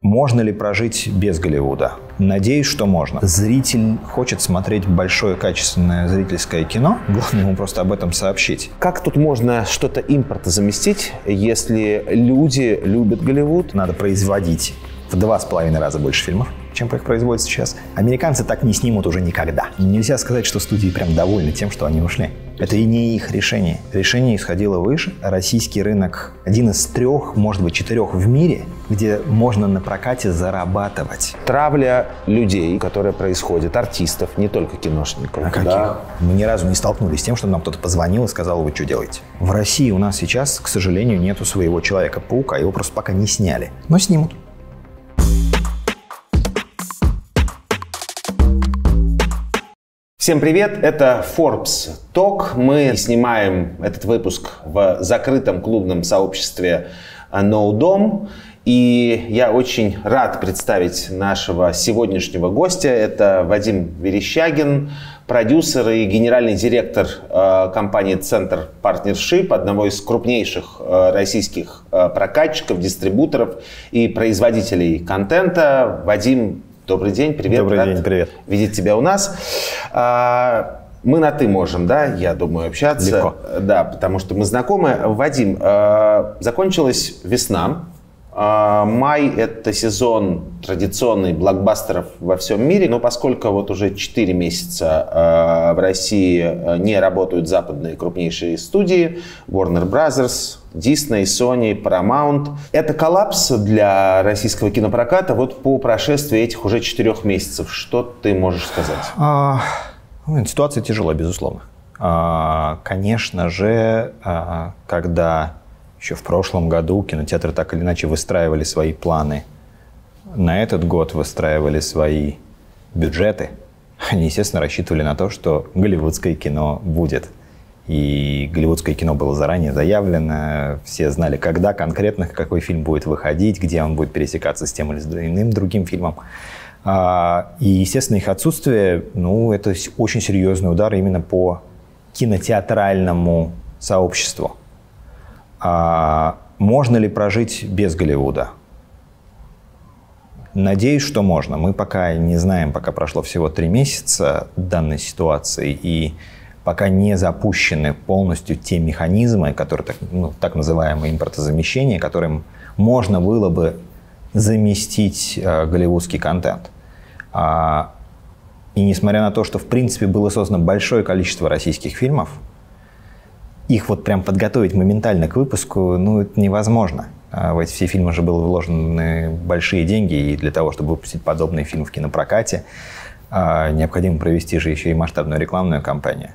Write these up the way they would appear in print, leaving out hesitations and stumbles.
Можно ли прожить без Голливуда? Надеюсь, что можно. Зритель хочет смотреть большое качественное зрительское кино. Главное ему просто об этом сообщить. Как тут можно что-то импорта заместить, если люди любят Голливуд? Надо производить в 2,5 раза больше фильмов, чем их производят сейчас. Американцы так не снимут уже никогда. Нельзя сказать, что студии прям довольны тем, что они ушли. Это и не их решение. Решение исходило выше. Российский рынок один из 3, может быть, 4 в мире, где можно на прокате зарабатывать. Травля людей, которая происходит, артистов, не только киношников. А каких? Да. Мы ни разу не столкнулись с тем, что нам кто-то позвонил и сказал: вы что делаете? В России у нас сейчас, к сожалению, нету своего Человека-паука. Его просто пока не сняли. Но снимут. Всем привет, это Forbes Talk. Мы снимаем этот выпуск в закрытом клубном сообществе NoDom. И я очень рад представить нашего сегодняшнего гостя. Это Вадим Верещагин, продюсер и генеральный директор компании Центр Партнершип, одного из крупнейших российских прокатчиков, дистрибуторов и производителей контента. Вадим, добрый день, привет. Добрый день, привет. Видеть тебя у нас. Мы на «ты» можем, да, я думаю, общаться. Легко. Да, потому что мы знакомы. Вадим, закончилась весна. Май – это сезон традиционный блокбастеров во всем мире, но поскольку вот уже 4 месяца в России не работают западные крупнейшие студии, Warner Bros., Disney, Sony, Paramount. Это коллапс для российского кинопроката вот по прошествии этих уже 4 месяцев. Что ты можешь сказать? Ситуация тяжелая, безусловно. Конечно же, когда еще в прошлом году кинотеатры так или иначе выстраивали свои планы, на этот год выстраивали свои бюджеты, они, естественно, рассчитывали на то, что голливудское кино будет. И голливудское кино было заранее заявлено, все знали, когда конкретно какой фильм будет выходить, где он будет пересекаться с тем или иным другим фильмом. И, естественно, их отсутствие, это очень серьезный удар именно по кинотеатральному сообществу. Можно ли прожить без Голливуда? Надеюсь, что можно. Мы пока не знаем, пока прошло всего 3 месяца данной ситуации, и пока не запущены полностью те механизмы, которые так называемое импортозамещение, которым можно было бы заместить голливудский контент. И несмотря на то, что в принципе было создано большое количество российских фильмов, их вот прям подготовить моментально к выпуску, это невозможно. В эти все фильмы же были вложены большие деньги, и для того, чтобы выпустить подобный фильм в кинопрокате, необходимо провести же еще и масштабную рекламную кампанию.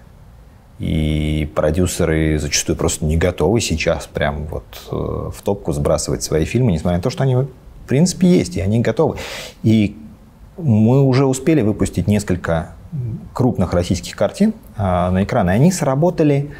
И продюсеры зачастую просто не готовы сейчас прям вот в топку сбрасывать свои фильмы, несмотря на то, что они в принципе есть, и они готовы. И мы уже успели выпустить несколько крупных российских картин на экраны, и они сработали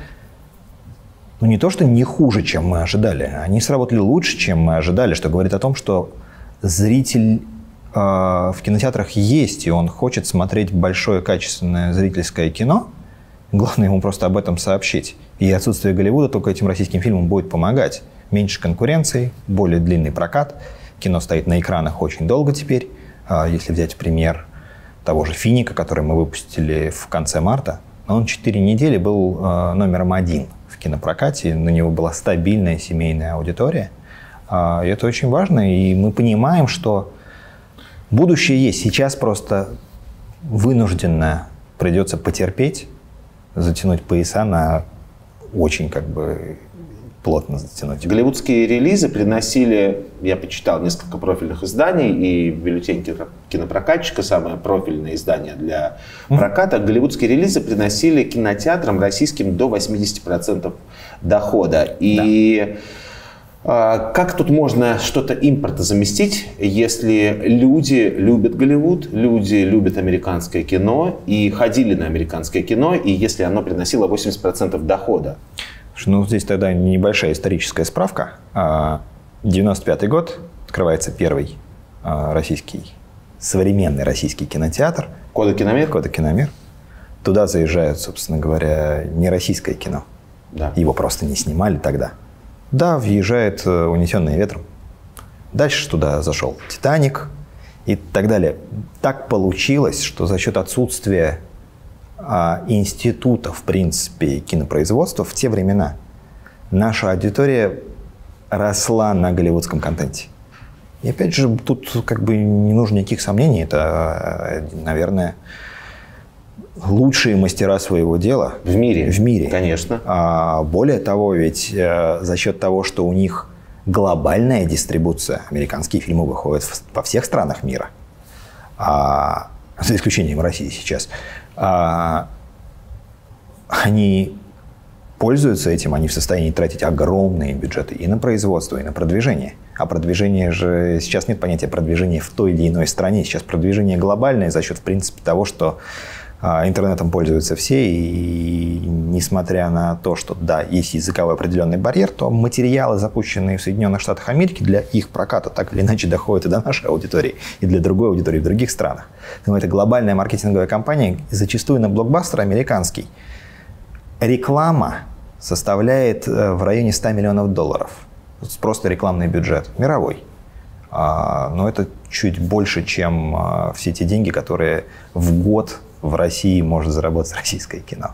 не то, что не хуже, чем мы ожидали, они сработали лучше, чем мы ожидали, что говорит о том, что зритель в кинотеатрах есть, и он хочет смотреть большое качественное зрительское кино. Главное ему просто об этом сообщить. И отсутствие Голливуда только этим российским фильмам будет помогать. Меньше конкуренции, более длинный прокат. Кино стоит на экранах очень долго теперь. Если взять пример того же «Финика», который мы выпустили в конце марта, он 4 недели был номером 1 в кинопрокате. На него была стабильная семейная аудитория. И это очень важно. И мы понимаем, что будущее есть. Сейчас просто вынужденно придется потерпеть, затянуть пояса на очень плотно затянуть. Голливудские релизы приносили, я почитал несколько профильных изданий, и бюллетень кинопрокатчика, самое профильное издание для проката, голливудские релизы приносили кинотеатрам российским до 80% дохода. И как тут можно что-то импорта заместить, если люди любят Голливуд, люди любят американское кино и ходили на американское кино, и если оно приносило 80% дохода? Здесь тогда небольшая историческая справка. 95-й год, открывается первый современный российский кинотеатр. Кода Киномир? Кода Киномир. Туда заезжают, собственно говоря, не российское кино. Да. Его просто не снимали тогда. Да, въезжает «Унесенные ветром». Дальше туда зашел «Титаник» и так далее. Так получилось, что за счет отсутствия института, в принципе, кинопроизводства в те времена наша аудитория росла на голливудском контенте. И опять же, тут как бы не нужно никаких сомнений. Это, наверное, лучшие мастера своего дела. В мире. В мире. Конечно. Более того, ведь за счет того, что у них глобальная дистрибуция, американские фильмы выходят во всех странах мира, за исключением России сейчас, они пользуются этим, они в состоянии тратить огромные бюджеты и на производство, и на продвижение. А продвижение же... Сейчас нет понятия продвижения в той или иной стране. Сейчас продвижение глобальное за счет, в принципе, того, что интернетом пользуются все. И несмотря на то, что, да, есть языковой определенный барьер, то материалы, запущенные в Соединенных Штатах Америки, для их проката так или иначе доходят и до нашей аудитории, и для другой аудитории в других странах. Но это глобальная маркетинговая компания, зачастую на блокбастер американский. Реклама составляет в районе $100 миллионов. Просто рекламный бюджет. Мировой. Но это чуть больше, чем все те деньги, которые в год в России может заработать российское кино.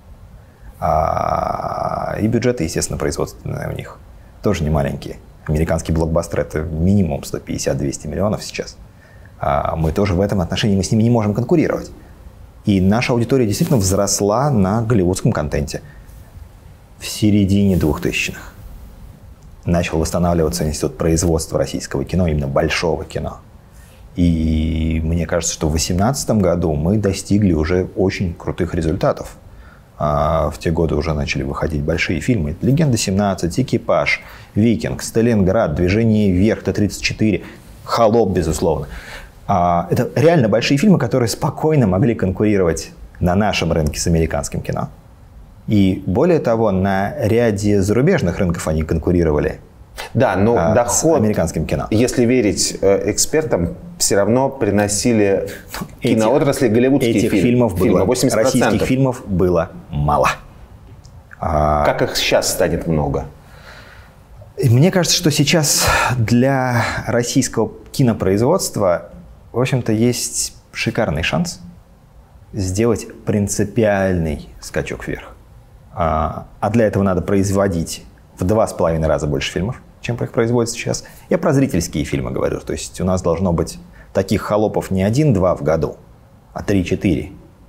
И бюджеты, естественно, производственные у них тоже не маленькие. Американский блокбастер — это минимум 150-200 миллионов сейчас. Мы тоже в этом отношении, мы с ними не можем конкурировать. И наша аудитория действительно взросла на голливудском контенте. В середине 2000-х начал восстанавливаться институт производства российского кино, именно большого кино. И мне кажется, что в 2018 году мы достигли уже очень крутых результатов. В те годы уже начали выходить большие фильмы. «Легенда-17», «Экипаж», «Викинг», «Сталинград», «Движение вверх», Т-34, «Холоп», безусловно. Это реально большие фильмы, которые спокойно могли конкурировать на нашем рынке с американским кино. И более того, на ряде зарубежных рынков они конкурировали. Да, но доход с американским кино. Если верить экспертам, все равно приносили киноотрасли голливудские фильмы. 80%. Российских фильмов было мало. Как их сейчас станет много? Мне кажется, что сейчас для российского кинопроизводства, в общем-то, есть шикарный шанс сделать принципиальный скачок вверх. А для этого надо производить в 2,5 раза больше фильмов, чем их производится сейчас. Я про зрительские фильмы говорю. То есть у нас должно быть таких холопов не 1-2 в году, а 3-4.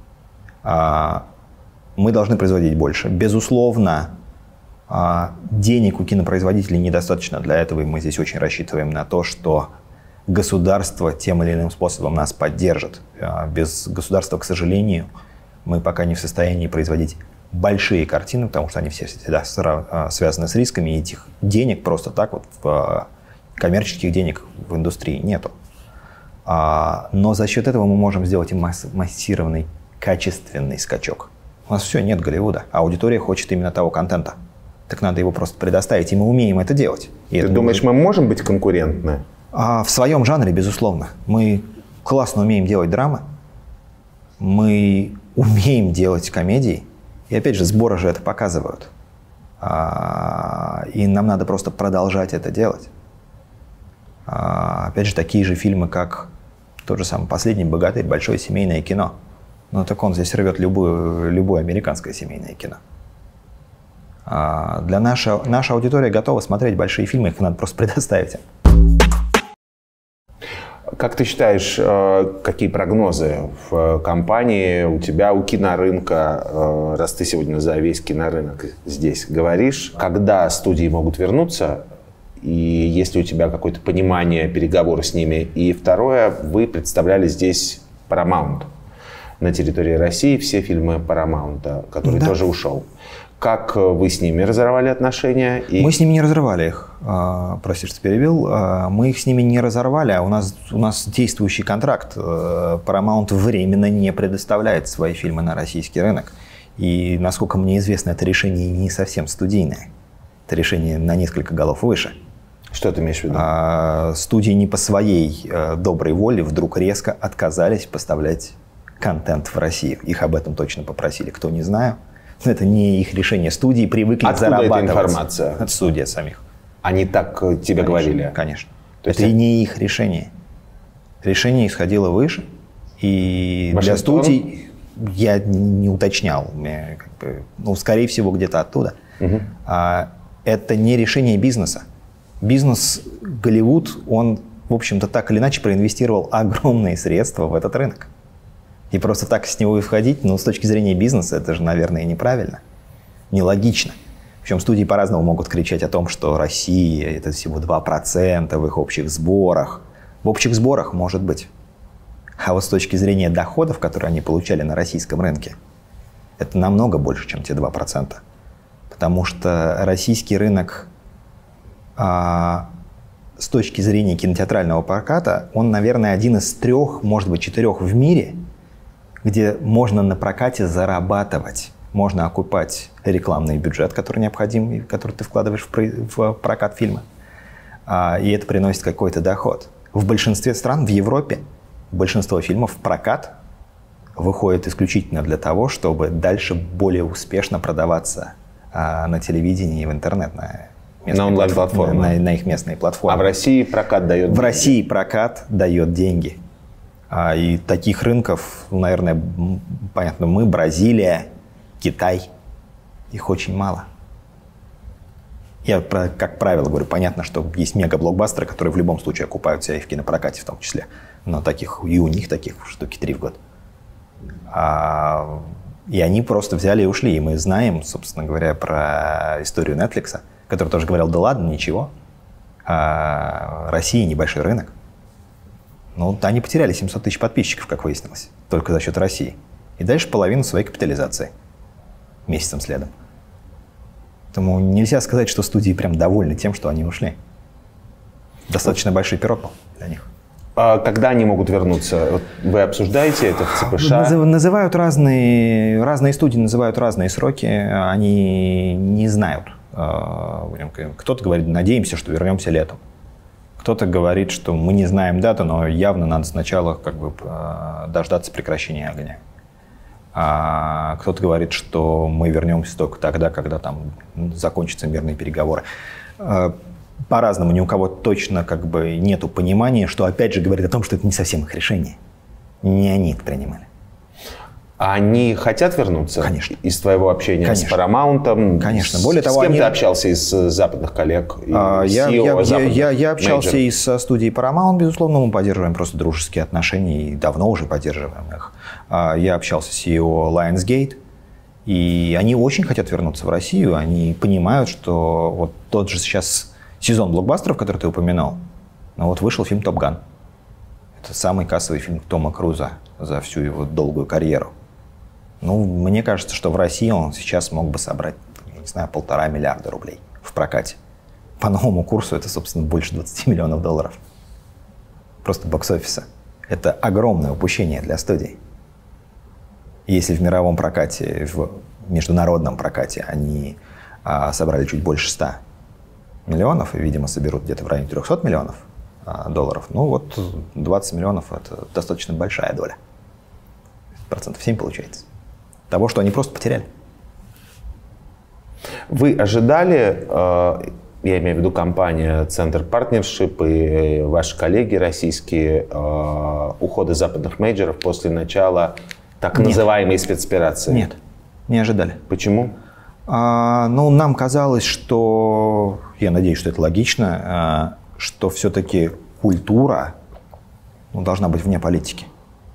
Мы должны производить больше. Безусловно, денег у кинопроизводителей недостаточно для этого, и мы здесь очень рассчитываем на то, что государство тем или иным способом нас поддержит. Без государства, к сожалению, мы пока не в состоянии производить большие картины, потому что они все всегда связаны с рисками, и этих денег просто так вот, коммерческих денег в индустрии нету. Но за счет этого мы можем сделать и массированный, качественный скачок. У нас все, нет Голливуда, а аудитория хочет именно того контента. Так надо его просто предоставить, и мы умеем это делать. И Ты думаешь, мы можем быть конкурентны? В своем жанре, безусловно. Мы классно умеем делать драмы, мы умеем делать комедии, и опять же, сборы же это показывают. И нам надо просто продолжать это делать. Опять же, такие же фильмы, как тот же самый «Последний богатырь», большое семейное кино. Ну так он здесь рвет любое американское семейное кино. Наша аудитория готова смотреть большие фильмы, их надо просто предоставить им. Как ты считаешь, какие прогнозы в компании у тебя, у кинорынка, раз ты сегодня за весь кинорынок здесь говоришь, когда студии могут вернуться, и есть ли у тебя какое-то понимание, переговоры с ними? И второе, вы представляли здесь Paramount на территории России, все фильмы Paramount, который тоже ушел. Как вы с ними разорвали отношения? Мы с ними не разорвали их. Прости, что перебил. Мы их с ними не разорвали, а у нас действующий контракт. Paramount временно не предоставляет свои фильмы на российский рынок. И, насколько мне известно, это решение не совсем студийное. Это решение на несколько голов выше. Что ты имеешь в виду? Студии не по своей доброй воле вдруг резко отказались поставлять контент в Россию. Их об этом точно попросили. Кто, не знаю. Это не их решение. Студии привыкли зарабатывать. Откуда эта информация? От студий самих. Они так тебе говорили? Конечно. Это и не их решение. Решение исходило выше, и для студий я не уточнял. Скорее всего, где-то оттуда. Это не решение бизнеса. Бизнес Голливуд, он, в общем-то, так или иначе проинвестировал огромные средства в этот рынок. И просто так с него и входить, с точки зрения бизнеса, это же, наверное, неправильно, нелогично. Причем студии по-разному могут кричать о том, что Россия – это всего 2% в их общих сборах. В общих сборах, может быть. А вот с точки зрения доходов, которые они получали на российском рынке, это намного больше, чем те 2%. Потому что российский рынок с точки зрения кинотеатрального проката, он, наверное, один из 3, может быть, 4 в мире, где можно на прокате зарабатывать. Можно окупать рекламный бюджет, который необходим, и который ты вкладываешь в прокат фильма. И это приносит какой-то доход. В большинстве стран в Европе большинство фильмов в прокат выходит исключительно для того, чтобы дальше более успешно продаваться на телевидении и в интернет, на онлайн-платформы, на их местные платформы. А в России прокат дает деньги? В России прокат дает деньги. И таких рынков, наверное, понятно, мы, Бразилия, Китай, их очень мало. Я, как правило, говорю, понятно, что есть мега-блокбастеры, которые в любом случае окупаются и в кинопрокате в том числе. Но таких, и у них таких штуки 3 в год. И они просто взяли и ушли. И мы знаем, собственно говоря, про историю Netflix, который тоже говорил, да ладно, ничего. Россия небольшой рынок. Но они потеряли 700 тысяч подписчиков, как выяснилось, только за счет России. И дальше половину своей капитализации месяцем следом. Поэтому нельзя сказать, что студии прям довольны тем, что они ушли. Достаточно большой пирог был для них. А когда они могут вернуться? Вы обсуждаете это в ЦПШ? Называют разные студии называют разные сроки. Они не знают. Кто-то говорит, надеемся, что вернемся летом. Кто-то говорит, что мы не знаем дату, но явно надо сначала дождаться прекращения огня. А кто-то говорит, что мы вернемся только тогда, когда там закончатся мирные переговоры. По-разному, ни у кого точно нету понимания, что опять же говорит о том, что это не совсем их решение. Не они это принимали. А они хотят вернуться? Конечно. Из твоего общения Конечно. с Paramount? Конечно. Более того, с кем ты общался из западных коллег? Я общался и со студией Paramount, безусловно, мы поддерживаем просто дружеские отношения и давно уже поддерживаем их. Я общался с CEO Lionsgate, и они очень хотят вернуться в Россию. Они понимают, что вот тот же сейчас сезон блокбастеров, который ты упоминал, вышел фильм «Топ Ган». Это самый кассовый фильм Тома Круза за всю его долгую карьеру. Мне кажется, что в России он сейчас мог бы собрать, я не знаю, 1,5 миллиарда рублей в прокате. По новому курсу это, собственно, больше 20 миллионов долларов. Просто бокс-офиса. Это огромное упущение для студий. Если в мировом прокате, в международном прокате они собрали чуть больше 100 миллионов, и, видимо, соберут где-то в районе 300 миллионов долларов, 20 миллионов – это достаточно большая доля. 7% получается. Того, что они просто потеряли. Вы ожидали, я имею в виду компания Центр Партнершип и ваши коллеги российские, ухода западных мейджоров после начала так называемой спецоперации? Нет, не ожидали. Почему? Нам казалось, что, я надеюсь, что это логично, что все-таки культура должна быть вне политики.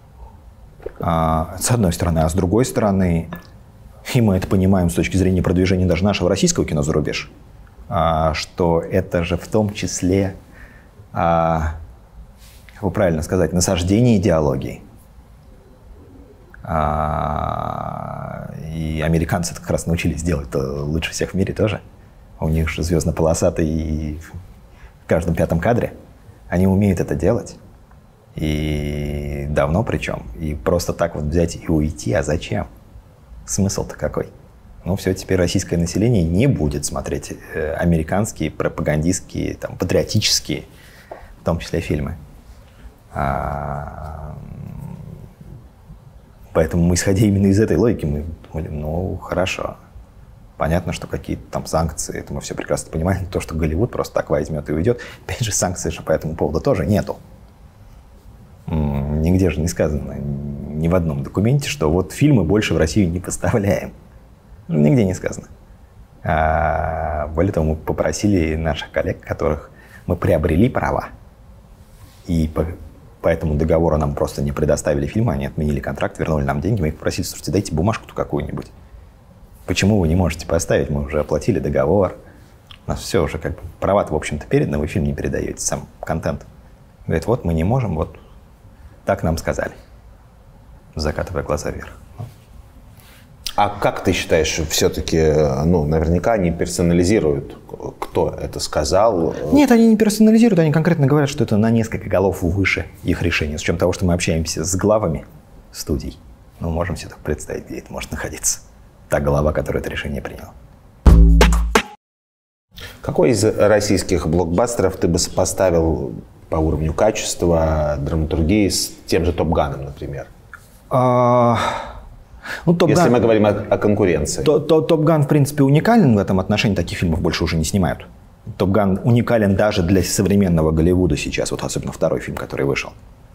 С одной стороны, а с другой стороны, и мы это понимаем с точки зрения продвижения даже нашего российского кино за рубеж, что это же в том числе, как бы правильно сказать, насаждение идеологии. И американцы как раз научились делать это лучше всех в мире тоже. У них же звездно-полосатый и в каждом 5-м кадре. Они умеют это делать. И давно причем. И просто так взять и уйти, а зачем? Смысл-то какой? Все, теперь российское население не будет смотреть американские, пропагандистские, патриотические, в том числе, фильмы. Поэтому мы, исходя именно из этой логики, мы думали, хорошо, Понятно, что какие-то там санкции, это мы все прекрасно понимаем. То, что Голливуд просто так возьмет и уйдет. Опять же, санкций же по этому поводу тоже нету. Нигде же не сказано, ни в одном документе, что вот фильмы больше в Россию не поставляем. Нигде не сказано. Более того, мы попросили наших коллег, которых мы приобрели права, и по этому договору нам просто не предоставили фильмы, они отменили контракт, вернули нам деньги, мы их попросили: слушайте, дайте бумажку-то какую-нибудь. Почему вы не можете поставить? Мы уже оплатили договор. У нас все уже как бы права-то, в общем-то, переданы, вы фильм не передаете, сам контент. Говорит, вот мы не можем, вот так нам сказали, закатывая глаза вверх. А как ты считаешь, все-таки, ну, наверняка они персонализируют, кто это сказал? Нет, они не персонализируют, они конкретно говорят, что это на несколько голов выше их решения. С учетом того, что мы общаемся с главами студий, мы можем себе так представить, где это может находиться. Та глава, которая это решение приняла. Какой из российских блокбастеров ты бы сопоставил по уровню качества, драматургии с тем же «Топ Ганом», например? Ну, если мы говорим о конкуренции. «Топ Ган», в принципе, уникален в этом отношении, таких фильмов больше уже не снимают. «Топ Ган» уникален даже для современного Голливуда сейчас, вот особенно второй фильм, который вышел.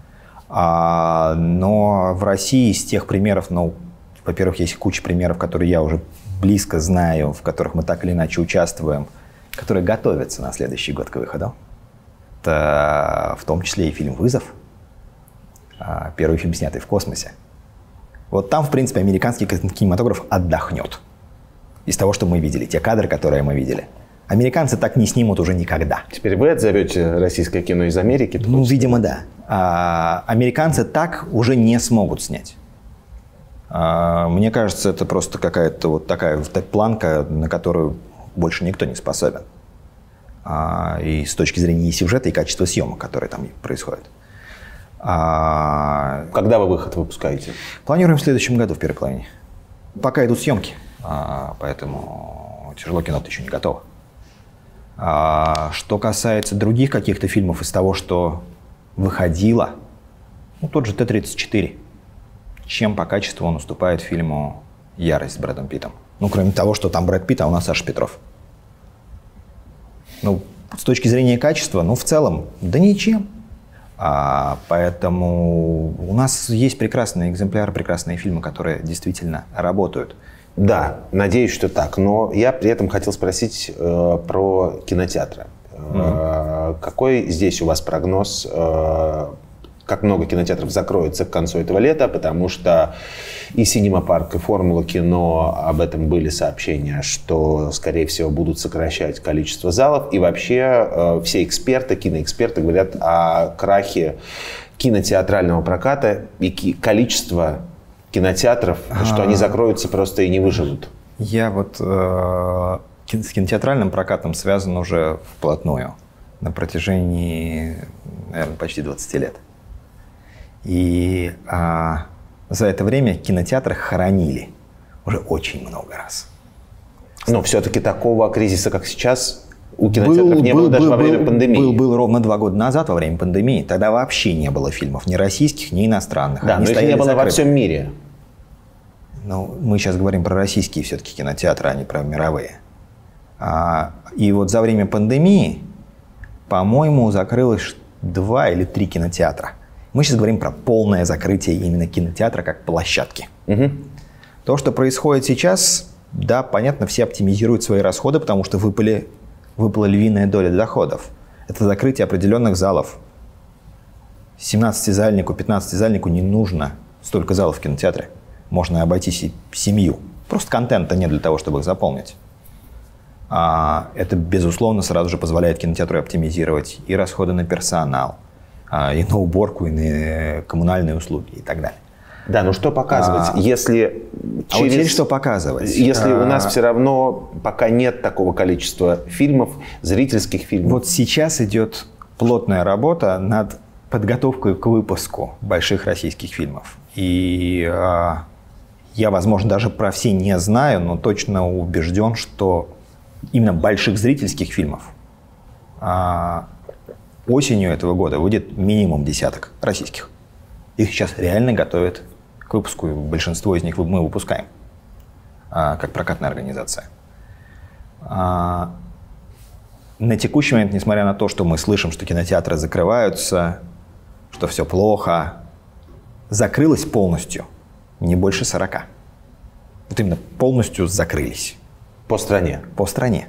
Но в России из тех примеров, ну, во-первых, есть куча примеров, которые я уже близко знаю, в которых мы так или иначе участвуем, которые готовятся на следующий год к выходу. Это в том числе и фильм «Вызов», первый фильм, снятый в космосе. Вот там, в принципе, американский кинематограф отдохнет из того, что мы видели, те кадры, которые мы видели. Американцы так не снимут уже никогда. Теперь вы отзовете российское кино из Америки? Ну, видимо, да. Американцы так уже не смогут снять. Мне кажется, это просто какая-то вот такая планка, на которую больше никто не способен. И с точки зрения и сюжета, и качества съемок, которые там происходят. Когда вы выход выпускаете? Планируем в следующем году, в первой половине. Пока идут съемки, поэтому «Тяжелое кино»-то еще не готово. Что касается других каких-то фильмов из того, что выходило, ну, тот же Т-34. Чем по качеству он уступает фильму «Ярость» с Брэдом Питтом? Ну, кроме того, что там Брэд Питт, а у нас Саша Петров. Ну, с точки зрения качества, ну, в целом, да ничем. Поэтому у нас есть прекрасные экземпляры, прекрасные фильмы, которые действительно работают. Да, надеюсь, что так. Но я при этом хотел спросить про кинотеатры. Какой здесь у вас прогноз? Как много кинотеатров закроется к концу этого лета, потому что и «Синема Парк», и «Формула кино» об этом были сообщения, что, скорее всего, будут сокращать количество залов. И вообще все эксперты, киноэксперты говорят о крахе кинотеатрального проката и количество кинотеатров, что они закроются просто и не выживут. Я вот с кинотеатральным прокатом связан уже вплотную на протяжении, наверное, почти 20 лет. И за это время кинотеатры хоронили уже очень много раз. Но все-таки такого кризиса, как сейчас, у кинотеатров не было даже во время пандемии. Был ровно 2 года назад, во время пандемии. Тогда вообще не было фильмов ни российских, ни иностранных. Да, но их не было во всем мире. Ну, мы сейчас говорим про российские все-таки кинотеатры, а не про мировые. И вот за время пандемии, по-моему, закрылось 2 или 3 кинотеатра. Мы сейчас говорим про полное закрытие именно кинотеатра как площадки. Угу. То, что происходит сейчас, да, понятно, все оптимизируют свои расходы, потому что выпала львиная доля доходов. Это закрытие определенных залов. 17-зальнику, 15-зальнику не нужно столько залов в кинотеатре. Можно обойтись и 7. Просто контента нет для того, чтобы их заполнить. Это, безусловно, сразу же позволяет кинотеатру оптимизировать и расходы на персонал, и на уборку, и на коммунальные услуги и так далее. Да, но что показывать, если вот теперь что показывать? Если у нас все равно пока нет такого количества фильмов, зрительских фильмов? Вот сейчас идет плотная работа над подготовкой к выпуску больших российских фильмов. И я, возможно, даже про все не знаю, но точно убежден, что именно больших зрительских фильмов осенью этого года выйдет минимум 10 российских. Их сейчас реально готовят к выпуску, и большинство из них мы выпускаем как прокатная организация. На текущий момент, несмотря на то, что мы слышим, что кинотеатры закрываются, что все плохо, закрылось полностью не больше 40. Вот именно полностью закрылись. По стране? По стране.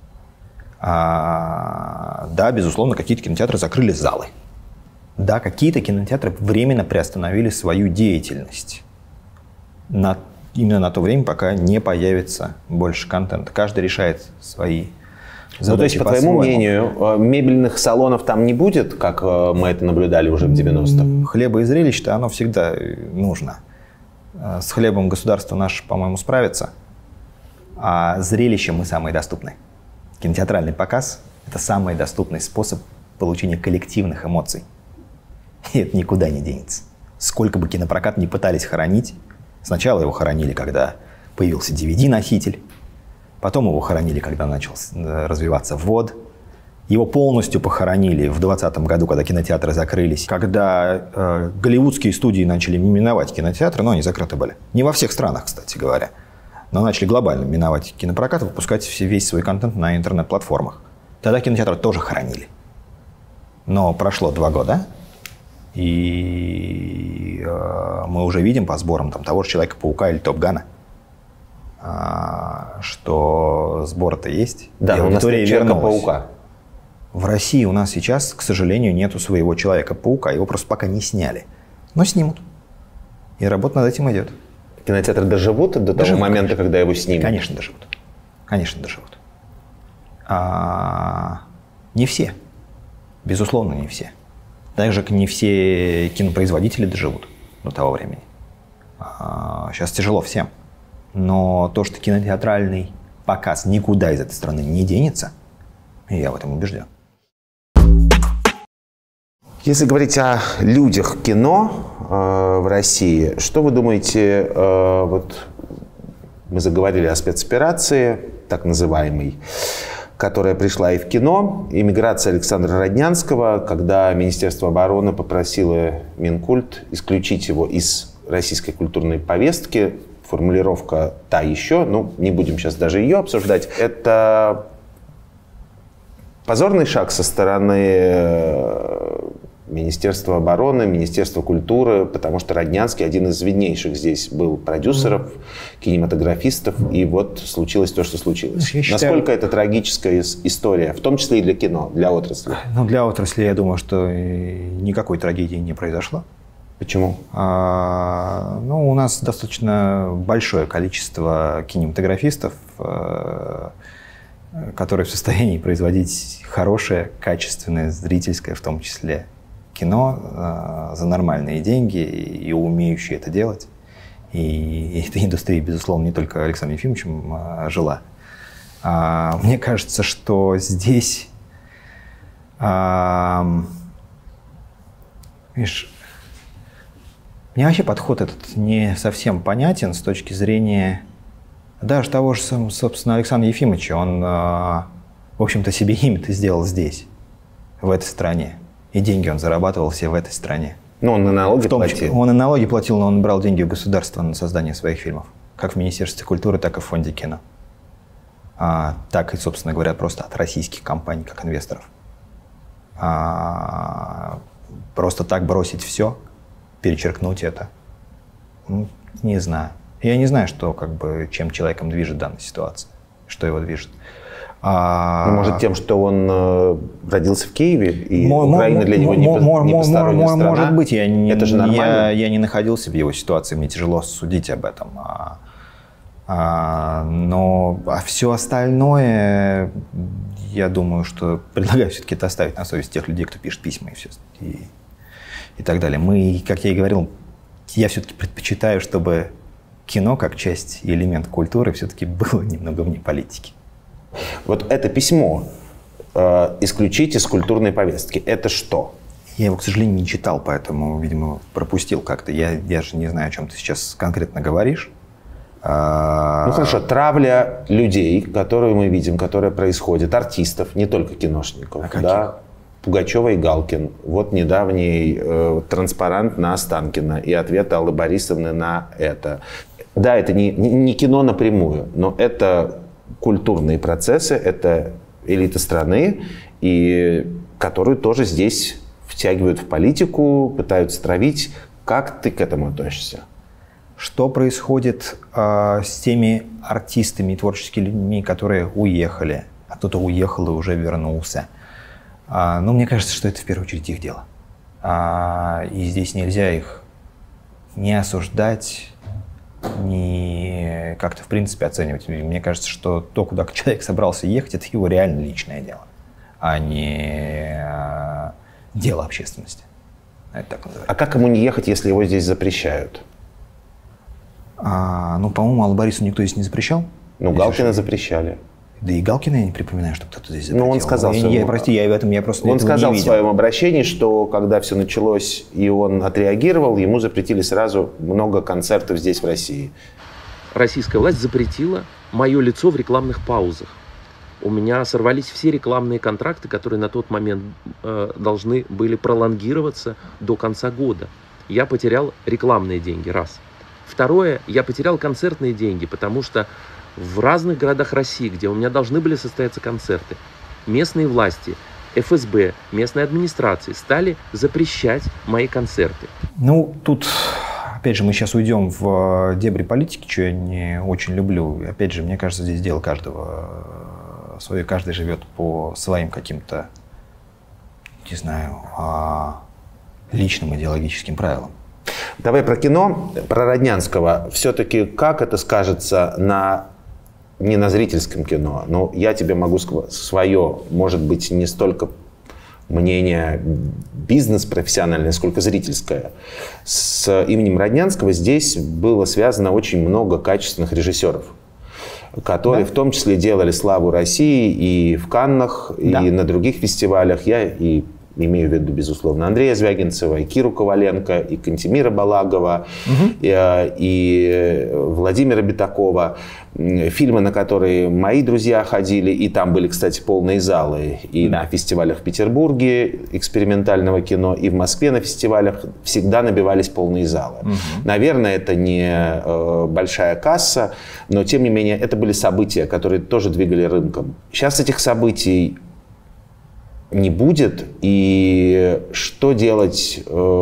Да, безусловно, какие-то кинотеатры закрыли залы. Да, какие-то кинотеатры временно приостановили свою деятельность. Именно на то время, пока не появится больше контента. Каждый решает свои задачи. Ну, то есть, по твоему мнению, мебельных салонов там не будет, как мы это наблюдали уже в 90-х? Хлеба и зрелищ-то оно всегда нужно. С хлебом государство наше, по-моему, справится. А зрелища мы самые доступные. Кинотеатральный показ – это самый доступный способ получения коллективных эмоций. И это никуда не денется. Сколько бы кинопрокат ни пытались хоронить, сначала его хоронили, когда появился DVD-носитель, потом его хоронили, когда начал развиваться ВОД, его полностью похоронили в 2020 году, когда кинотеатры закрылись, когда голливудские студии начали миновать кинотеатры, но они закрыты были. Не во всех странах, кстати говоря. Но начали глобально миновать кинопрокат и выпускать весь свой контент на интернет-платформах. Тогда кинотеатры тоже хоронили. Но прошло 2 года, и мы уже видим по сборам того же «Человека-паука» или «Топ Гана», что сборы-то есть. Да, но у нас нет «Человека-паука». В России у нас сейчас, к сожалению, нету своего «Человека-паука». Его просто пока не сняли. Но снимут. И работа над этим идет. Кинотеатры доживут до того момента, конечно, когда его снимут? Конечно, доживут. Конечно, доживут. Не все. Безусловно, не все. Так же, как не все кинопроизводители доживут до того времени. Сейчас тяжело всем. Но то, что кинотеатральный показ никуда из этой страны не денется, я в этом убежден. Если говорить о людях кино в России, что вы думаете, вот мы заговорили о спецоперации, так называемой, которая пришла и в кино, эмиграция Александра Роднянского, когда Министерство обороны попросило Минкульт исключить его из российской культурной повестки, формулировка та еще, ну, не будем сейчас даже ее обсуждать, это позорный шаг со стороны Министерства обороны, Министерства культуры, потому что Роднянский один из виднейших здесь был продюсеров, кинематографистов, и вот случилось то, что случилось. Насколько это трагическая история, в том числе и для кино, для отрасли? Ну, для отрасли, я думаю, что никакой трагедии не произошло. Почему? У нас достаточно большое количество кинематографистов, которые в состоянии производить хорошее, качественное, зрительское, в том числе, кино за нормальные деньги и умеющие это делать. И эта индустрия, безусловно, не только Александром Ефимовичем жила. Мне кажется, что здесь, видишь, мне вообще подход этот не совсем понятен с точки зрения даже того же, собственно, Александра Ефимовича. Он, в общем-то, себе имя-то сделал здесь, в этой стране. И деньги он зарабатывал все в этой стране. Ну, он и налоги платил. Он и налоги платил, но он брал деньги у государства на создание своих фильмов. Как в Министерстве культуры, так и в Фонде кино. Так и, собственно говоря, просто от российских компаний, как инвесторов. Просто так бросить все, перечеркнуть это, не знаю. Я не знаю, что, чем человеком движет данная ситуация, что его движет. Может, тем, что он родился в Киеве, и Украина для него не посторонняя страна? Может быть, это же нормально. Я не находился в его ситуации, мне тяжело судить об этом. Но все остальное, я думаю, что предлагаю все-таки это оставить на совесть тех людей, кто пишет письма и так далее. Мы, как я и говорил, я все-таки предпочитаю, чтобы кино, как часть и элемент культуры, все-таки было немного вне политики. Вот это письмо «Исключить из культурной повестки» — это что? Я его, к сожалению, не читал, поэтому, видимо, пропустил как-то. Я же не знаю, о чем ты сейчас конкретно говоришь. Ну хорошо, травля людей, которые мы видим, которая происходит, артистов, не только киношников. Да? Пугачева и Галкин. Вот недавний транспарант на Останкино и ответ Аллы Борисовны на это. Да, это не кино напрямую, но это культурные процессы, это элита страны, и которую тоже здесь втягивают в политику, пытаются травить. Как ты к этому относишься? Что происходит с теми артистами и творческими людьми, которые уехали, а кто-то уехал и уже вернулся? Ну, мне кажется, что это в первую очередь их дело. И здесь нельзя их не осуждать, не как-то в принципе оценивать. Мне кажется, что то, куда человек собрался ехать, это его реально личное дело, а не дело общественности. Это так называется. А как ему не ехать, если его здесь запрещают? Ну, по-моему, Аллу Борисовну никто здесь не запрещал. Ну, Галкина запрещали. Да и Галкина я не припоминаю, что кто-то здесь запретил. Ну, он сказал... Он сказал в своем обращении, что когда все началось и он отреагировал, ему запретили сразу много концертов здесь, в России. Российская власть запретила мое лицо в рекламных паузах. У меня сорвались все рекламные контракты, которые на тот момент должны были пролонгироваться до конца года. Я потерял рекламные деньги, раз. Второе, я потерял концертные деньги, потому что в разных городах России, где у меня должны были состояться концерты, местные власти, ФСБ, местные администрации стали запрещать мои концерты. Ну, тут, опять же, мы сейчас уйдем в дебри политики, что я не очень люблю. Опять же, мне кажется, здесь дело каждого свое, каждый живет по своим каким-то, не знаю, личным идеологическим правилам. Давай про кино, про Роднянского. Все-таки как это скажется не на зрительском кино, но я тебе могу свое, может быть, не столько мнение бизнес-профессиональное, сколько зрительское. С именем Роднянского здесь было связано очень много качественных режиссеров, которые в том числе делали славу России и в Каннах, и на других фестивалях. Я и имею в виду, безусловно, Андрея Звягинцева, и Киру Коваленко, и Кантемира Балагова, и Владимира Битакова. Фильмы, на которые мои друзья ходили, и там были, кстати, полные залы. И на фестивалях в Петербурге экспериментального кино, и в Москве на фестивалях всегда набивались полные залы. Наверное, это не большая касса, но, тем не менее, это были события, которые тоже двигали рынком. Сейчас этих событий не будет, и что делать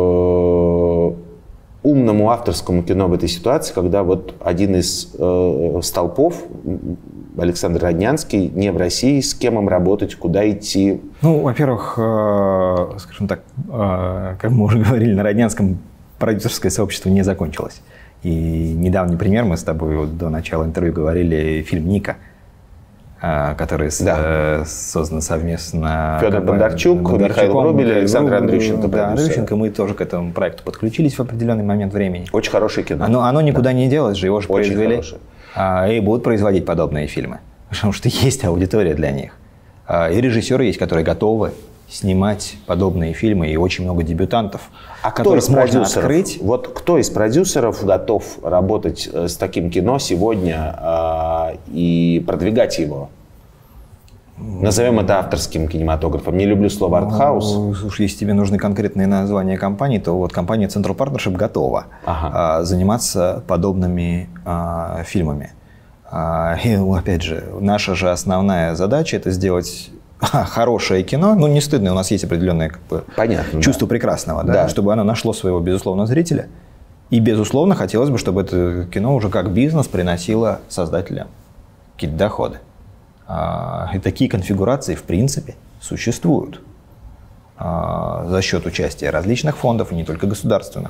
умному авторскому кино в этой ситуации, когда вот один из столпов, Александр Роднянский, не в России, с кем им работать, куда идти? Ну, во-первых, скажем так, как мы уже говорили, на Роднянском продюсерское сообщество не закончилось. И недавний пример, мы с тобой вот до начала интервью говорили, фильм «Ника», который создан совместно... Федор Бондарчук, Михаил Врубель, Александр Андрющенко. Да, Андрющенко, мы тоже к этому проекту подключились в определенный момент времени. Очень хорошее кино. Оно никуда не делось же, его же очень произвели. Хорошее. И будут производить подобные фильмы, потому что есть аудитория для них. И режиссеры есть, которые готовы снимать подобные фильмы, и очень много дебютантов. А кто из продюсеров? Вот кто из продюсеров готов работать с таким кино сегодня и продвигать его? Назовем это авторским кинематографом. Не люблю слово артхаус. Слушай, если тебе нужны конкретные названия компаний, то вот компания Central Partnership готова заниматься подобными фильмами. И, опять же, наша же основная задача — это сделать хорошее кино, ну не стыдно, у нас есть определенное чувство прекрасного, да, чтобы оно нашло своего, безусловно, зрителя. И, безусловно, хотелось бы, чтобы это кино уже как бизнес приносило создателям какие-то доходы. И такие конфигурации, в принципе, существуют за счет участия различных фондов, и не только государственных.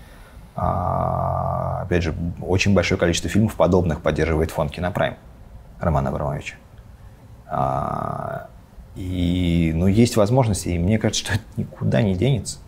Опять же, очень большое количество фильмов подобных поддерживает фонд «Кинопрайм» Романа Абрамовича. И, есть возможности, и мне кажется, что это никуда не денется.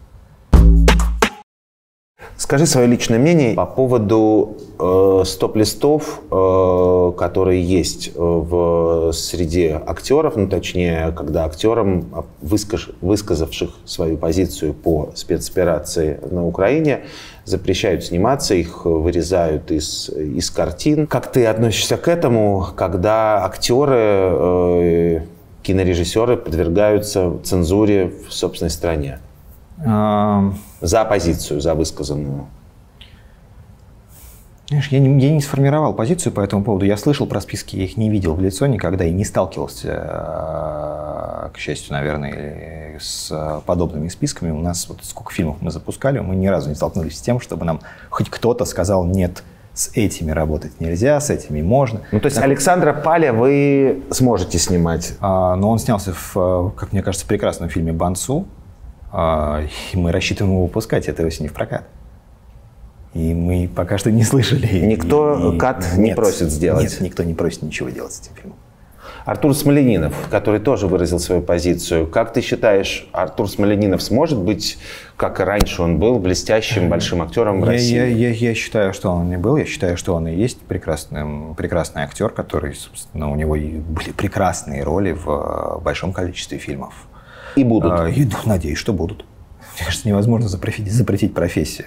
Скажи свое личное мнение по поводу стоп-листов, которые есть в среде актеров, ну, точнее, когда актерам, высказавших свою позицию по спецоперации на Украине, запрещают сниматься, их вырезают из картин. Как ты относишься к этому, когда актеры, кинорежиссеры подвергаются цензуре в собственной стране? За позицию, за высказанную. Знаешь, я не сформировал позицию по этому поводу. Я слышал про списки, я их не видел в лицо никогда и не сталкивался, к счастью, наверное, с подобными списками. У нас вот сколько фильмов мы запускали, мы ни разу не столкнулись с тем, чтобы нам хоть кто-то сказал: нет, с этими работать нельзя, с этими можно. Ну, то есть Александра Паля вы сможете снимать? Но он снялся в, как мне кажется, прекрасном фильме «Бансу», и мы рассчитываем его выпускать этой осенью в прокат. И мы пока что не слышали. Никто кат не просит сделать? Нет, никто не просит ничего делать с этим фильмом. Артур Смольянинов, который тоже выразил свою позицию. Как ты считаешь, Артур Смольянинов сможет быть, как и раньше он был, блестящим большим актером в России? Я считаю, что он не был. Я считаю, что он и есть прекрасный актер, который, собственно, у него и были прекрасные роли в большом количестве фильмов. И будут? Надеюсь, что будут. Мне кажется, невозможно запретить профессию.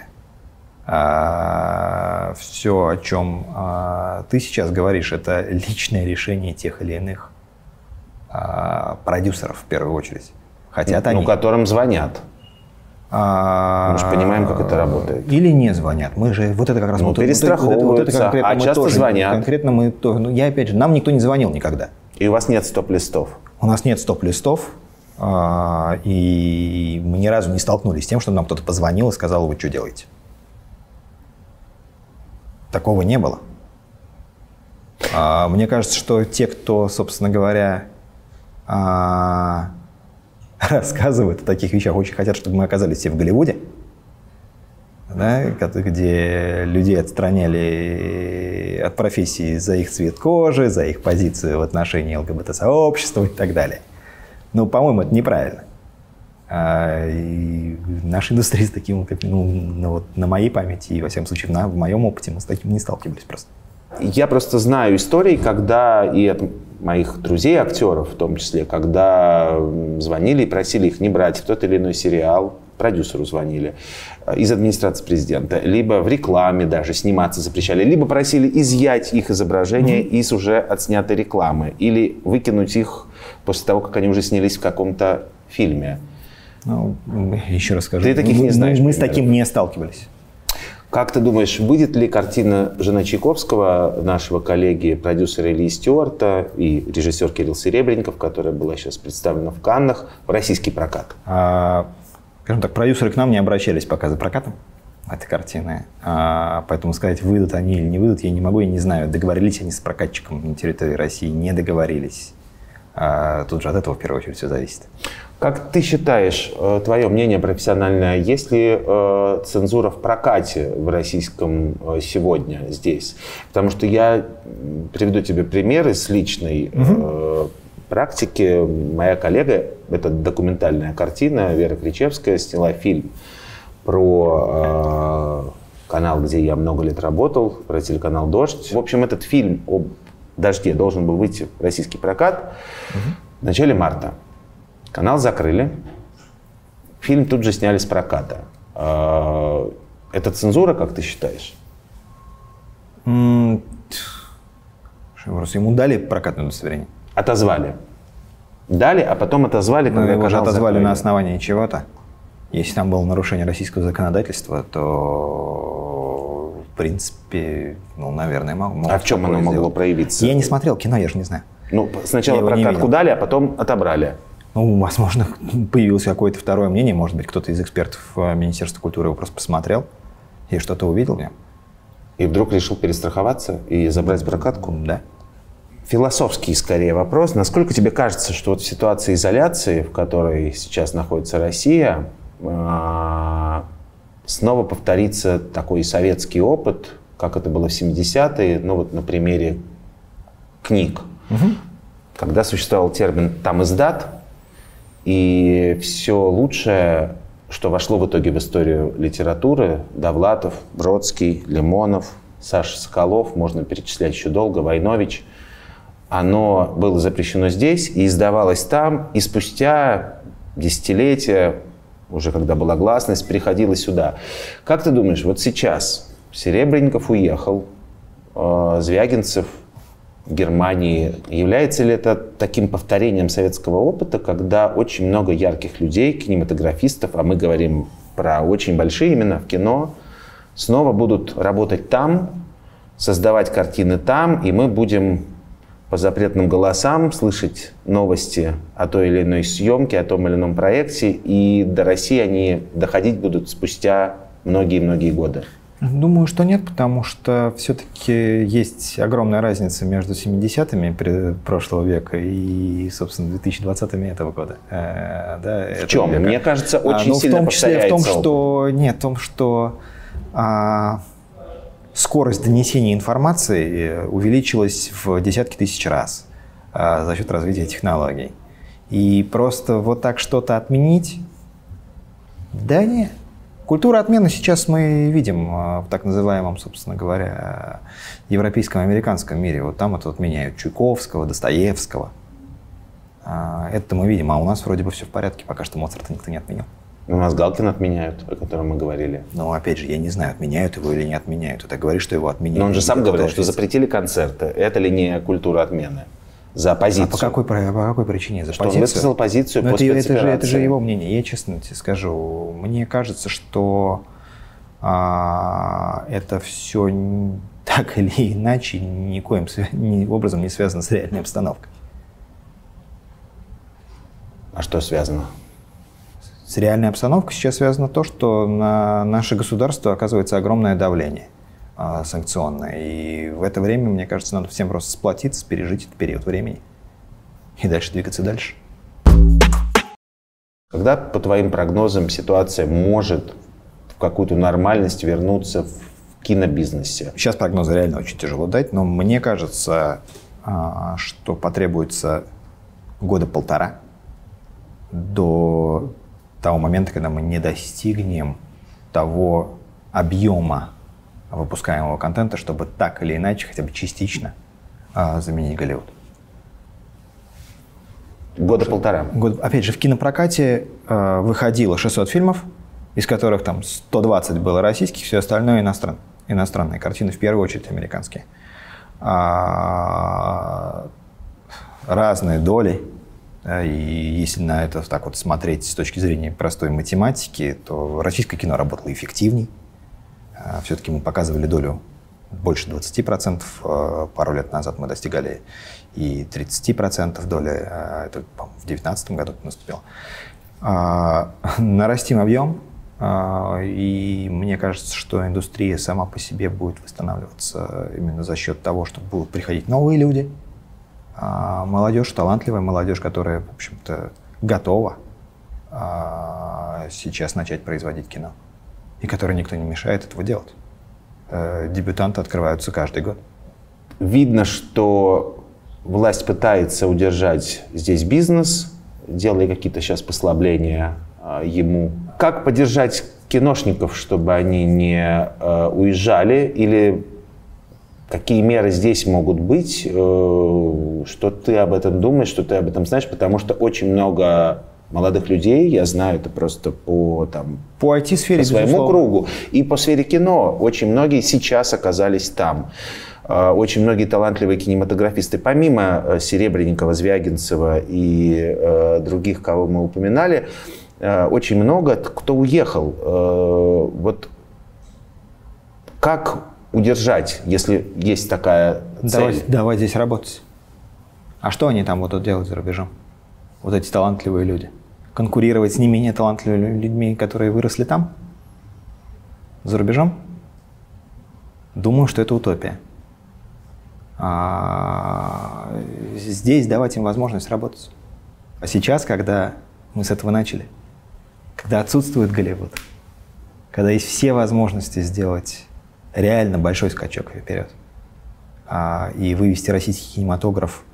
Все, о чем ты сейчас говоришь, это личное решение тех или иных продюсеров в первую очередь. Хотят они. Которым звонят. Мы же понимаем, как это работает. Или не звонят. Мы же вот это как раз перестраховываются, а часто звонят. Конкретно мы тоже. Я опять же, нам никто не звонил никогда. И у вас нет стоп-листов? У нас нет стоп-листов. И мы ни разу не столкнулись с тем, что нам кто-то позвонил и сказал: вы что делаете? Такого не было. Мне кажется, что те, кто, собственно говоря, рассказывают о таких вещах, очень хотят, чтобы мы оказались все в Голливуде, да, где людей отстраняли от профессии за их цвет кожи, за их позицию в отношении ЛГБТ-сообщества и так далее. Ну, по-моему, это неправильно. И наша индустрия с таким, на моей памяти и, во всяком случае, в моем опыте мы с таким не сталкивались просто. Я просто знаю истории, когда и от моих друзей, актеров в том числе, когда звонили и просили их не брать в тот или иной сериал, продюсеру звонили из администрации президента, либо в рекламе даже сниматься запрещали, либо просили изъять их изображение из уже отснятой рекламы или выкинуть их после того, как они уже снялись в каком-то фильме. Ну, еще раз скажу. Ты таких не знаешь? Мы с таким не сталкивались. Как ты думаешь, выйдет ли картина «Жена Чайковского» нашего коллеги, продюсера Ильи Стюарта и режиссер Кирилл Серебренников, которая была сейчас представлена в Каннах, в российский прокат? Скажем так, продюсеры к нам не обращались пока за прокатом этой картины. Поэтому сказать, выйдут они или не выйдут, я не могу, я не знаю. Договорились они с прокатчиком на территории России, не договорились. Тут же от этого в первую очередь все зависит. Как ты считаешь, твое мнение профессиональное, есть ли цензура в прокате в российском сегодня здесь? Потому что я приведу тебе примеры с личной практики. Моя коллега, это документальная картина, Вера Кричевская, сняла фильм про канал, где я много лет работал, про телеканал «Дождь». В общем, этот фильм об «Дожде» должен был выйти в российский прокат в начале марта. Канал закрыли, фильм тут же сняли с проката. Это цензура, как ты считаешь? Ему дали прокатное удостоверение? Отозвали. Дали, а потом отозвали, когда его же отозвали закрыли. На основании чего-то. Если там было нарушение российского законодательства, то, в принципе, наверное, могло. А в чем оно могло проявиться? Я не смотрел кино, я же не знаю. Сначала прокатку дали, а потом отобрали. Возможно, появилось какое-то второе мнение. Может быть, кто-то из экспертов Министерства культуры его просто посмотрел и что-то увидел в нем. И вдруг решил перестраховаться и забрать прокатку? Да. Философский, скорее, вопрос. Насколько тебе кажется, что вот в ситуации изоляции, в которой сейчас находится Россия, снова повторится такой советский опыт, как это было в 70-е, на примере книг, когда существовал термин «тамиздат», и все лучшее, что вошло в итоге в историю литературы, Довлатов, Бродский, Лимонов, Саша Соколов, можно перечислять еще долго, Войнович, оно было запрещено здесь и издавалось там, и спустя десятилетия, уже когда была гласность, приходило сюда. Как ты думаешь, вот сейчас Серебренников уехал, Звягинцев в Германии, является ли это таким повторением советского опыта, когда очень много ярких людей, кинематографистов, а мы говорим про очень большие имена в кино, снова будут работать там, создавать картины там, и мы будем по запретным голосам слышать новости о той или иной съемке, о том или ином проекте, и до России они доходить будут спустя многие-многие годы? Думаю, что нет, потому что все-таки есть огромная разница между 70-ми прошлого века и, собственно, 2020-ми этого года. В чем? Века. Мне кажется, очень сильно повторяется. В том, что скорость донесения информации увеличилась в десятки тысяч раз за счет развития технологий. И просто вот так что-то отменить? Да нет. Культура отмены сейчас мы видим в так называемом, собственно говоря, европейском и американском мире. Вот там это отменяют Чуковского, Достоевского. Это мы видим, а у нас вроде бы все в порядке, пока что Моцарта никто не отменил. У нас Галкина отменяют, о котором мы говорили. Но опять же, я не знаю, отменяют его или не отменяют. Это говорит, что его отменяют. Но он же сам говорил, что запретили концерты. Это ли не культура отмены? За позицию. А по какой причине? За что позицию? Он высказал позицию по спецоперации. Это же его мнение. Я честно тебе скажу, мне кажется, что это все так или иначе никоим образом не связано с реальной обстановкой. А что связано? С реальной обстановкой сейчас связано то, что на наше государство оказывается огромное давление санкционное. И в это время, мне кажется, надо всем просто сплотиться, пережить этот период времени и дальше двигаться дальше. Когда, по твоим прогнозам, ситуация может в какую-то нормальность вернуться в кинобизнесе? Сейчас прогнозы реально очень тяжело дать, но мне кажется, что потребуется года полтора до того момента, когда мы не достигнем того объема выпускаемого контента, чтобы так или иначе, хотя бы частично заменить Голливуд. Года полтора. Опять же, в кинопрокате выходило 600 фильмов, из которых там 120 было российских, все остальное иностранные картины, в первую очередь американские. Разные доли. И если на это так вот смотреть с точки зрения простой математики, то российское кино работало эффективней. Все-таки мы показывали долю больше 20%. Пару лет назад мы достигали и 30% доли. Это, по-моему, в 2019 году наступило. Нарастим объем. И мне кажется, что индустрия сама по себе будет восстанавливаться именно за счет того, что будут приходить новые люди. Молодежь, талантливая молодежь, которая, в общем-то, готова сейчас начать производить кино. И которой никто не мешает этого делать. Дебютанты открываются каждый год. Видно, что власть пытается удержать здесь бизнес, делая какие-то сейчас послабления ему. Как поддержать киношников, чтобы они не уезжали? Или какие меры здесь могут быть? Что ты об этом думаешь, что ты об этом знаешь? Потому что очень много молодых людей, я знаю это просто по IT-сфере, по своему кругу, и по сфере кино. Очень многие сейчас оказались там. Очень многие талантливые кинематографисты, помимо Серебренникова, Звягинцева и других, кого мы упоминали, очень много кто уехал. Вот как удержать, если есть такая цель? Давай здесь работать. А что они там будут делать за рубежом? Вот эти талантливые люди. Конкурировать с не менее талантливыми людьми, которые выросли там? За рубежом? Думаю, что это утопия. Здесь давать им возможность работать. А сейчас, когда мы с этого начали, когда отсутствует Голливуд, когда есть все возможности сделать реально большой скачок вперед и вывести российский кинематограф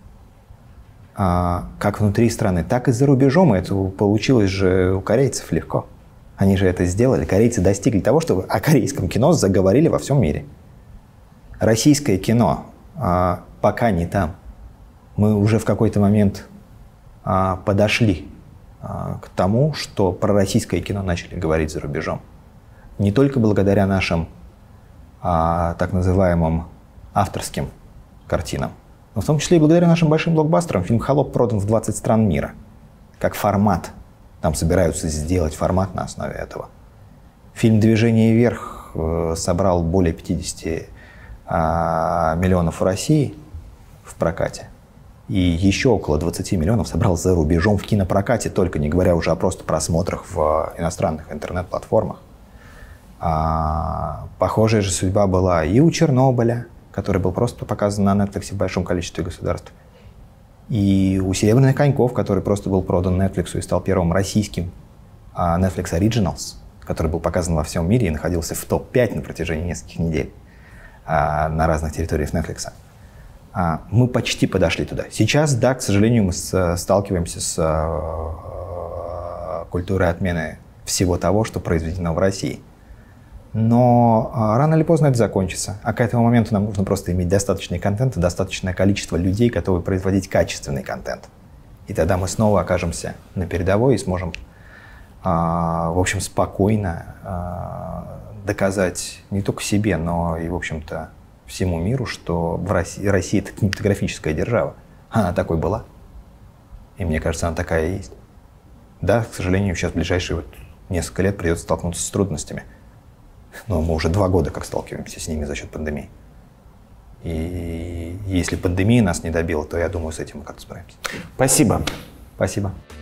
как внутри страны, так и за рубежом. Это получилось же у корейцев легко. Они же это сделали. Корейцы достигли того, чтобы о корейском кино заговорили во всем мире. Российское кино пока не там. Мы уже в какой-то момент подошли к тому, что про российское кино начали говорить за рубежом. Не только благодаря нашим так называемым авторским картинам, но в том числе и благодаря нашим большим блокбастерам. Фильм «Холоп» продан в 20 стран мира. Как формат. Там собираются сделать формат на основе этого. Фильм «Движение вверх» собрал более 50 миллионов в России в прокате. И еще около 20 миллионов собрал за рубежом в кинопрокате, только не говоря уже о просто просмотрах в иностранных интернет-платформах. Похожая же судьба была и у «Чернобыля», который был просто показан на Netflix в большом количестве государств, и у «Серебряных коньков», который просто был продан Netflix и стал первым российским Netflix Originals, который был показан во всем мире и находился в топ-5 на протяжении нескольких недель на разных территориях Netflix. Мы почти подошли туда. Сейчас, да, к сожалению, мы сталкиваемся с культурой отмены всего того, что произведено в России. Но рано или поздно это закончится. А к этому моменту нам нужно просто иметь достаточный контент и достаточное количество людей, готовы производить качественный контент. И тогда мы снова окажемся на передовой и сможем, в общем, спокойно доказать не только себе, но и, в общем-то, всему миру, что Россия — это кинематографическая держава. Она такой была. И мне кажется, она такая и есть. Да, к сожалению, сейчас в ближайшие несколько лет придется столкнуться с трудностями. Но мы уже 2 года как сталкиваемся с ними за счет пандемии. И если пандемия нас не добила, то я думаю, с этим мы как-то справимся. Спасибо. Спасибо.